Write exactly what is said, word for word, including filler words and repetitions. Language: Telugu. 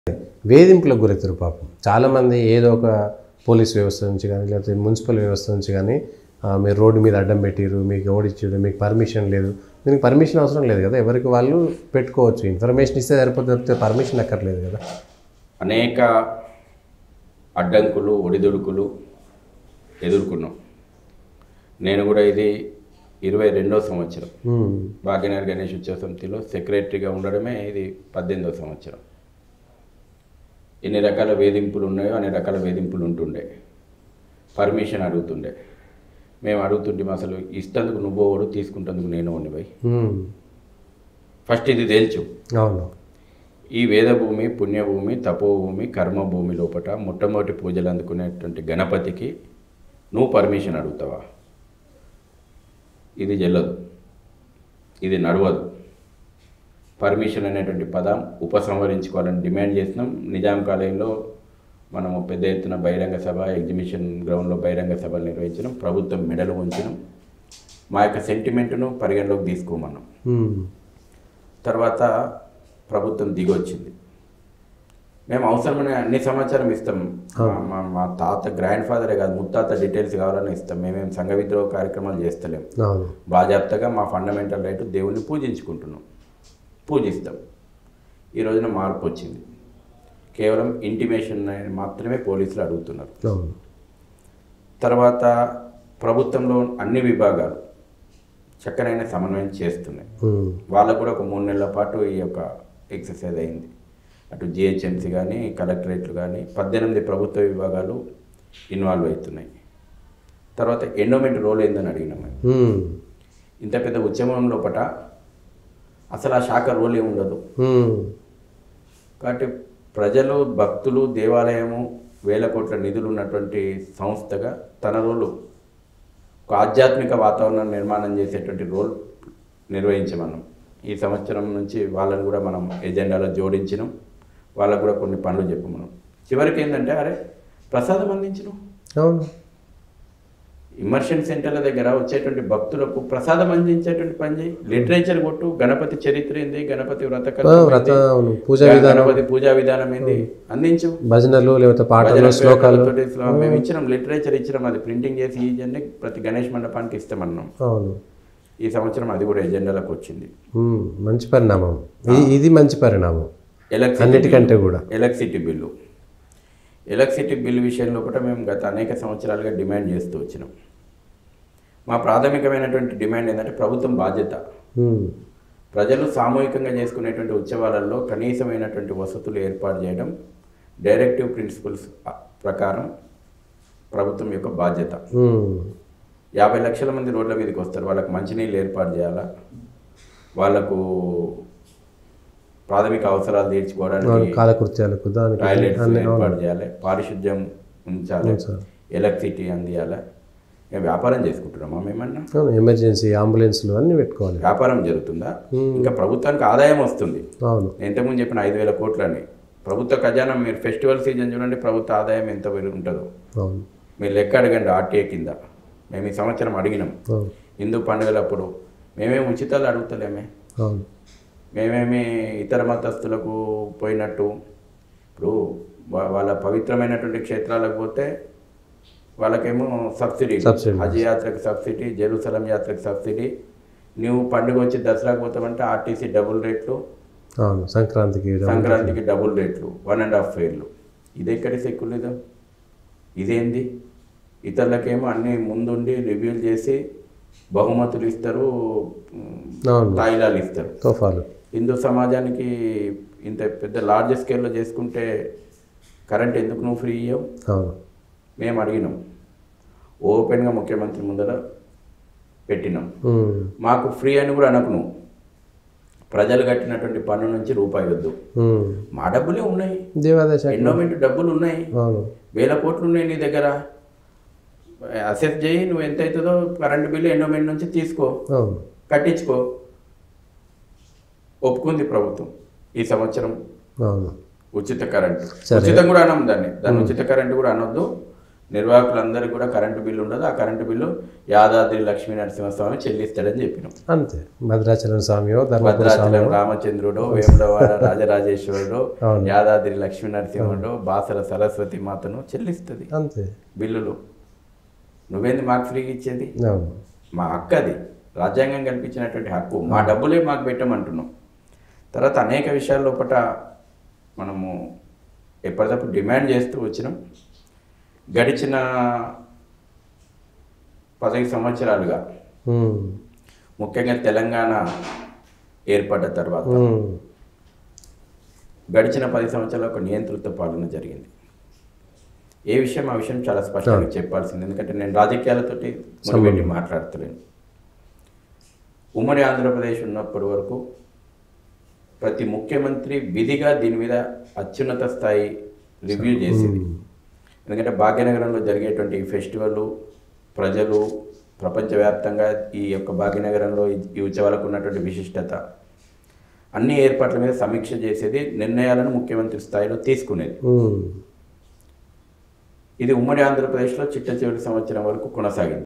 వేధింపులకు గురవుతారు పాపం. చాలామంది ఏదో ఒక పోలీస్ వ్యవస్థ నుంచి కానీ లేకపోతే మున్సిపల్ వ్యవస్థ నుంచి కానీ మీరు రోడ్డు మీద అడ్డం పెట్టిరు, మీకు ఓడిచ్చారు, మీకు పర్మిషన్ లేదు. దీనికి పర్మిషన్ అవసరం లేదు కదా, ఎవరికి వాళ్ళు పెట్టుకోవచ్చు. ఇన్ఫర్మేషన్ ఇస్తే సరిపోతే పర్మిషన్ అక్కర్లేదు కదా. అనేక అడ్డంకులు ఒడిదుడుకులు ఎదుర్కొన్నాం. నేను కూడా ఇది ఇరవై రెండో సంవత్సరం భాగ్యనగర్ గణేష్ ఉత్సవ సమితిలో సెక్రటరీగా ఉండడమే ఇది పద్దెనిమిదో సంవత్సరం. ఎన్ని రకాల వేధింపులు ఉన్నాయో అన్ని రకాల వేధింపులు ఉంటుండే. పర్మిషన్ అడుగుతుండే. మేము అడుగుతుంటే అసలు ఇష్టందుకు నువ్వోడు, తీసుకుంటందుకు నేను ఉన్నవి. ఫస్ట్ ఇది తేల్చు. అవును. ఈ వేదభూమి, పుణ్యభూమి, తపోభూమి, కర్మభూమి లోపల మొట్టమొదటి పూజలు అందుకునేటువంటి గణపతికి నువ్వు పర్మిషన్ అడుగుతావా? ఇది చెల్లదు, ఇది నడవదు. పర్మిషన్ అనేటువంటి పదం ఉపసంహరించుకోవాలని డిమాండ్ చేసినాం. నిజాం కాలేజీలో మనము పెద్ద ఎత్తున బహిరంగ సభ, ఎగ్జిబిషన్ గ్రౌండ్లో బహిరంగ సభలు నిర్వహించినాం. ప్రభుత్వం మెడలు ఉంచినాం. మా యొక్క సెంటిమెంట్ను పరిగణలోకి తీసుకోమన్నాం. తర్వాత ప్రభుత్వం దిగొచ్చింది. మేము అవసరమైన అన్ని సమాచారం ఇస్తాం. మా మా తాత గ్రాండ్ ఫాదరే కాదు, ముత్తాత డీటెయిల్స్ కావాలని ఇస్తాం. మేమేం సంఘ విద్రోహ కార్యక్రమాలు చేస్తలేం. బాజాప్తగా మా ఫండమెంటల్ రైట్ దేవుణ్ణి పూజించుకుంటున్నాం, పూజిస్తాం. ఈ రోజున మార్పు వచ్చింది. కేవలం ఇంటిమేషన్ మాత్రమే పోలీసులు అడుగుతున్నారు. తర్వాత ప్రభుత్వంలో అన్ని విభాగాలు చక్కనైన సమన్వయం చేస్తున్నాయి. వాళ్ళకు కూడా ఒక మూడు నెలల పాటు ఈ యొక్క ఎక్సర్సైజ్ అయింది. అటు జిహెచ్ఎంసీ కానీ కలెక్టరేట్లు కానీ పద్దెనిమిది ప్రభుత్వ విభాగాలు ఇన్వాల్వ్ అవుతున్నాయి. తర్వాత ఎండోమెంట్ రోల్ ఏందని అడిగినాం. ఇంత పెద్ద ఉద్యమం లోపల అసలు ఆ శాఖ రోల్ ఏమి ఉండదు. కాబట్టి ప్రజలు, భక్తులు, దేవాలయము, వేల కోట్ల నిధులు ఉన్నటువంటి సంస్థగా తన రోలు ఒక ఆధ్యాత్మిక వాతావరణం నిర్మాణం చేసేటువంటి రోల్ నిర్వహించమన్నాం. ఈ సంవత్సరం నుంచి వాళ్ళని కూడా మనం ఎజెండాలో జోడించినాం. వాళ్ళకు కూడా కొన్ని పనులు చెప్పమన్నాం. చివరికి ఏంటంటే అరే ప్రసాదం అందించను. అవును. ఇమర్షన్ సెంటర్ల దగ్గర వచ్చేటువంటి భక్తులకు ప్రసాదం అందించేటువంటి పని చేయి. లిటరేచర్ కొట్టు. గణపతి చరిత్ర ఏంది, గణపతి వ్రత గణపతి పూజా విధానం ఏంది అందించు. భజనలు లేకపోతే పాటలు, శ్లోకాలు మేము ఇచ్చినాం. లిటరేచర్ ఇచ్చినాం. అది ప్రింటింగ్ చేసి ఇవన్నీ ప్రతి గణేష్ మండపానికి ఇస్తామన్నాం. అవును. ఈ సంవత్సరం అది కూడా ఎజెండాలోకి వచ్చింది. మంచి పరిణామం. ఇది మంచి పరిణామం. ఎలక్ట్రిసిటీ కూడా ఎలక్ట్రిసిటీ బిల్లు ఎలక్ట్రిసిటీ బిల్లు విషయంలో కూడా మేము గత అనేక సంవత్సరాలుగా డిమాండ్ చేస్తూ వచ్చినాం. మా ప్రాథమికమైనటువంటి డిమాండ్ ఏంటంటే ప్రభుత్వం బాధ్యత. ప్రజలు సామూహికంగా చేసుకునేటువంటి ఉత్సవాలలో కనీసమైనటువంటి వసతులు ఏర్పాటు చేయడం డైరెక్టివ్ ప్రిన్సిపల్స్ ప్రకారం ప్రభుత్వం యొక్క బాధ్యత. యాభై లక్షల మంది రోడ్ల మీదకి వస్తారు. వాళ్ళకు మంచినీళ్ళు ఏర్పాటు చేయాలా, వాళ్ళకు ప్రాథమిక అవసరాలు తీర్చుకోవడానికి కాలకృత్యాలకు టాయిలెట్స్ ఏర్పాటు చేయాలి, పారిశుద్ధ్యం ఉంచాలి, ఎలక్ట్రిసిటీ అందియాలి. మేము వ్యాపారం చేసుకుంటున్నామా? మేమన్నా ఎమర్జెన్సీ అంబులెన్స్లు అన్నీ పెట్టుకోవాలి. వ్యాపారం జరుగుతుందా? ఇంకా ప్రభుత్వానికి ఆదాయం వస్తుంది. అవును. ఇంతకుముందు చెప్పిన ఐదు వేల కోట్లని ప్రభుత్వ ఖజానా. మీరు ఫెస్టివల్ సీజన్ చూడండి, ప్రభుత్వ ఆదాయం ఎంత ఉంటుందో మీరు లెక్క అడగండి. ఆర్టీఏ కింద మేము ఈ సంవత్సరం అడిగినాం. హిందూ పండుగలప్పుడు మేమేమి ఉచితాలు అడుగుతలేమే. మేమేమి ఇతర మతస్థులకు పోయినట్టు ఇప్పుడు వాళ్ళ పవిత్రమైనటువంటి క్షేత్రాలకు పోతే వాళ్ళకేమో సబ్సిడీ, హజ్ యాత్రకు సబ్సిడీ, జెరూసలం యాత్రకు సబ్సిడీ. నువ్వు పండుగ వచ్చి దసరాకు పోతామంటే ఆర్టీసీ డబుల్ రేట్లు, సంక్రాంతికి సంక్రాంతికి డబుల్ రేట్లు, వన్ అండ్ హాఫ్ ఫేర్లు. ఇది ఎక్కడి సెక్యులరిజం? ఇదేంది? ఇతరులకేమో అన్నీ ముందుండి రివ్యూలు చేసి బహుమతులు ఇస్తారు, తాయిలాలు ఇస్తారు. తోఫాలు. హిందూ సమాజానికి ఇంత పెద్ద లార్జ్ స్కేల్లో చేసుకుంటే కరెంట్ ఎందుకు నువ్వు ఫ్రీ ఇవ్వవు? మేము అడిగినాం. ఓపెన్గా ముఖ్యమంత్రి ముందర పెట్టినాం. మాకు ఫ్రీ అని కూడా అనకు. నువ్వు ప్రజలు కట్టినటువంటి పన్ను నుంచి రూపాయి వద్దు. మా డబ్బులే ఉన్నాయి, ఎండోమెంట్ డబ్బులు ఉన్నాయి, వేల కోట్లు ఉన్నాయి నీ దగ్గర. అసెస్ చేయి, నువ్వు ఎంత అవుతుందో కరెంటు బిల్లు ఎండోమెంట్ నుంచి తీసుకో, కట్టించుకో. ఒప్పుకుంది ప్రభుత్వం. ఈ సంవత్సరం ఉచిత కరెంటు, ఉచితం కూడా అనం దాన్ని దాన్ని ఉచిత కరెంటు కూడా అనొద్దు. నిర్వాహకులందరికీ కూడా కరెంటు బిల్లు ఉండదు. ఆ కరెంటు బిల్లు యాదాద్రి లక్ష్మీ నరసింహస్వామి చెల్లిస్తాడని చెప్పినాం. అంతే. భద్రాచలం స్వామియో ధర్మపుర భద్రాచలం రామచంద్రుడు, వేములవాడ రాజరాజేశ్వరుడు, అవును. యాదాద్రి లక్ష్మీ నరసింహుడు, బాసర సరస్వతి మాతను చెల్లిస్తుంది అంతే. బిల్లులు. నువ్వేంది మాకు ఫ్రీగా ఇచ్చేది? అవును. మా హక్కు అది, రాజ్యాంగం కల్పించినటువంటి హక్కు. మా డబ్బులే మాకు పెట్టమంటున్నాం. తర్వాత అనేక విషయాల లోపల మనము ఎప్పటికప్పుడు డిమాండ్ చేస్తూ వచ్చినాం. గడిచిన పదహైదు సంవత్సరాలుగా ఉమ్. ముఖ్యంగా తెలంగాణ ఏర్పడ్డ తర్వాత ఉమ్. గడిచిన పది సంవత్సరాలు ఒక నియంత్రిత పాలన జరిగింది. ఏ విషయం ఆ విషయం చాలా స్పష్టంగా చెప్పాల్సింది, ఎందుకంటే నేను రాజకీయాలతోటి ముడిపెట్టి మాట్లాడతలేను. ఉమ్మడి ఆంధ్రప్రదేశ్ ఉన్నప్పటి వరకు ప్రతి ముఖ్యమంత్రి విధిగా దీని మీద అత్యున్నత స్థాయి రివ్యూ చేసింది. ఎందుకంటే భాగ్యనగరంలో జరిగేటువంటి ఈ ఫెస్టివల్ ప్రజలు ప్రపంచవ్యాప్తంగా ఈ యొక్క భాగ్యనగరంలో ఈ ఉత్సవాలకు ఉన్నటువంటి విశిష్టత, అన్ని ఏర్పాట్ల మీద సమీక్ష చేసేది, నిర్ణయాలను ముఖ్యమంత్రి స్థాయిలో తీసుకునేది. ఇది ఉమ్మడి ఆంధ్రప్రదేశ్లో చిట్ట చివరి సంవత్సరం వరకు కొనసాగింది.